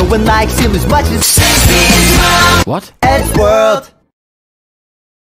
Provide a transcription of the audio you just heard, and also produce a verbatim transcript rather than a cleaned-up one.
one likes him as much as What? Ed's World.